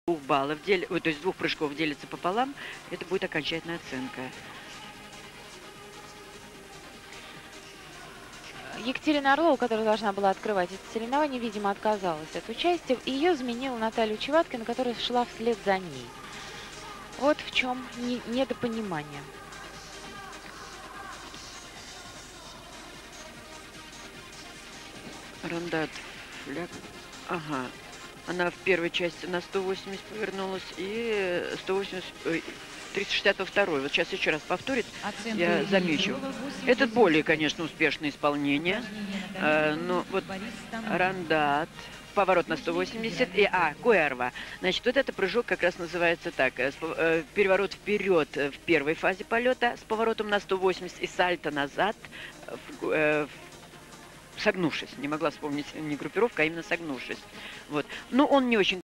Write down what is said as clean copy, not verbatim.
баллов, то есть 2 прыжков делится пополам, это будет окончательная оценка. Екатерина Орлова, которая должна была открывать это соревнование, видимо, отказалась от участия. Ее заменила Наталья Чеваткина, которая шла вслед за ней. Вот в чем недопонимание. Рандат, фляг. Ага. Она в первой части на 180 повернулась и 180, 362. Вот сейчас еще раз повторит, я замечу. Это более, конечно, успешное исполнение. Но вот Рандат, поворот на 180 и Куэрва. Значит, вот это прыжок как раз называется так. Переворот вперед в первой фазе полета с поворотом на 180 и сальто назад согнувшись. Не могла вспомнить не группировка, а именно согнувшись. Вот. Но он не очень